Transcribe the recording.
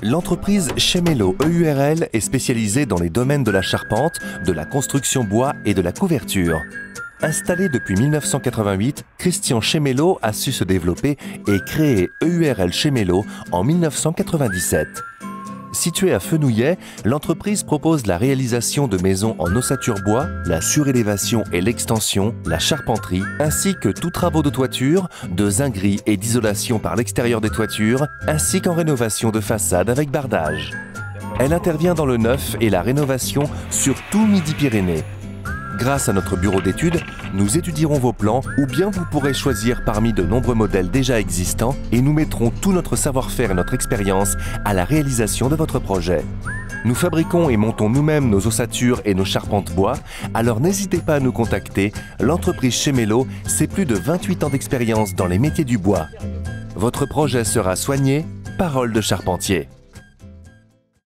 L'entreprise Chemelot EURL est spécialisée dans les domaines de la charpente, de la construction bois et de la couverture. Installé depuis 1988, Christian Chemelot a su se développer et créer EURL Chemelot en 1997. Située à Fenouillet, l'entreprise propose la réalisation de maisons en ossature bois, la surélévation et l'extension, la charpenterie, ainsi que tous travaux de toiture, de zinguerie et d'isolation par l'extérieur des toitures, ainsi qu'en rénovation de façade avec bardage. Elle intervient dans le neuf et la rénovation sur tout Midi-Pyrénées. Grâce à notre bureau d'études, nous étudierons vos plans ou bien vous pourrez choisir parmi de nombreux modèles déjà existants et nous mettrons tout notre savoir-faire et notre expérience à la réalisation de votre projet. Nous fabriquons et montons nous-mêmes nos ossatures et nos charpentes bois, alors n'hésitez pas à nous contacter. L'entreprise Chemelot, c'est plus de 28 ans d'expérience dans les métiers du bois. Votre projet sera soigné, parole de charpentier.